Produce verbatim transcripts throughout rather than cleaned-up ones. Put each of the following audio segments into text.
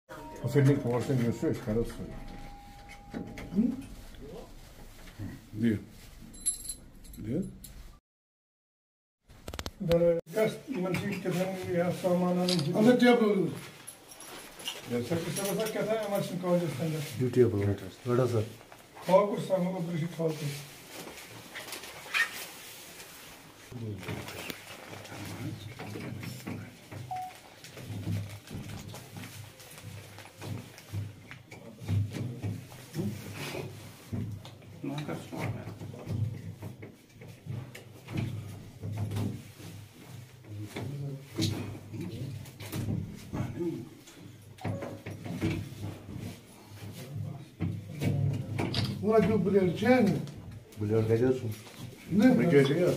Offending portion you switch, Carlos. Deal. Deal. There just even sheet kitchen we have saman and on the table. Yes, sir. Sir, sir, क्या था emergency call जिस अंदर? Duty able. What is it? Call कुछ सामान को brief call कुछ. What do you believe, Chen? Believe that is. No, We get it.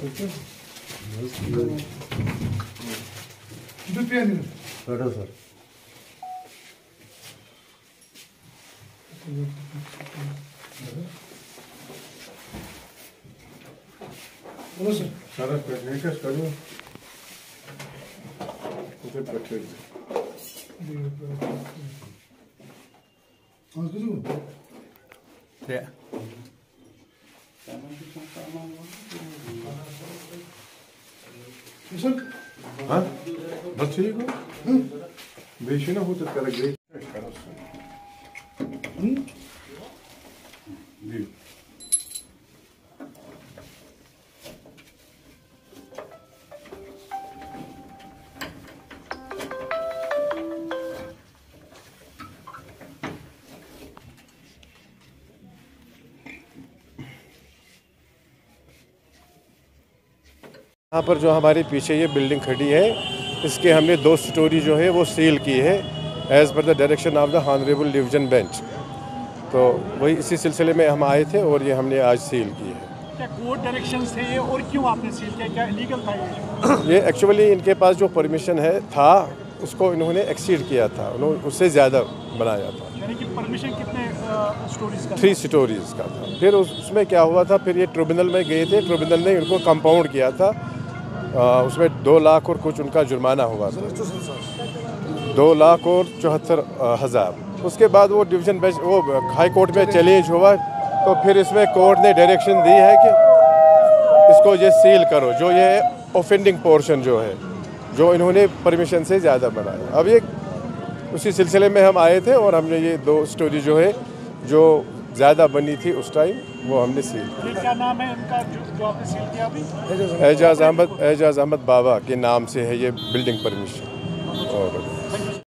the piano. What is it? What is it? Sarah, मैं क्या करूँ? उसे पकड़. What's the room? Yeah. What's it? हाँ? बस ठीक हो? बेशुमार ना हो तो कर गए. Hmm? Deal. यहाँ पर जो हमारे पीछे ये बिल्डिंग खड़ी है, इसके हमने दो स्टोरी जो है वो सील की है as per the direction of the honourable division bench. तो वही इसी सिलसिले में हम आए थे और ये हमने आज सील की है। क्या कोर्ट डायरेक्शन थे ये और क्यों आपने सील किया, क्या इलीगल था ये? ये एक्चुअली इनके पास जो परमिशन है था उसको इन्होंने एक्सीड किया था, उन्होंने उससे ज़्यादा बनाया था। यानी कि परमिशन कितने स्टोरीज का? थ्री स्टोरीज़ का था। फिर उस, उसमें क्या हुआ था, फिर ये ट्रिब्यूनल में गए थे, ट्रिब्यूनल ने उनको कंपाउंड किया था। आ, उसमें दो लाख और कुछ उनका जुर्माना हुआ था, दो लाख और चौहत्तर हज़ार। उसके बाद वो डिवीज़न बेंच वो हाई कोर्ट में चैलेंज हुआ, तो फिर इसमें कोर्ट ने डायरेक्शन दी है कि इसको ये सील करो, जो ये ऑफेंडिंग पोर्शन जो है जो इन्होंने परमिशन से ज़्यादा बनाया। अब ये उसी सिलसिले में हम आए थे और हमने ये दो स्टोरी जो है जो ज़्यादा बनी थी उस टाइम वो हमने सील की। क्या नाम है इनका जो, जो आपने सील किया अभी? एजाज़ अहमद एजाज़ अहमद बाबा के नाम से है ये बिल्डिंग परमिशन। और